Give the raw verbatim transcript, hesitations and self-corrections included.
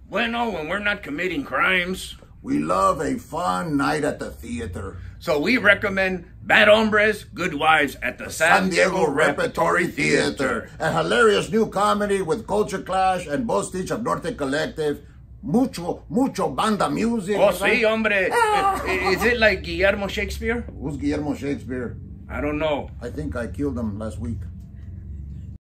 Bueno, when we're not committing crimes. We love a fun night at the theater. So we recommend Bad Hombres, Good Wives at the San, San Diego Repertory Theater. A hilarious new comedy with Culture Clash and Bostich of Norte Collective. Mucho, mucho banda music. Oh, sí, hombre. Is it like Guillermo Shakespeare? Who's Guillermo Shakespeare? I don't know. I think I killed him last week.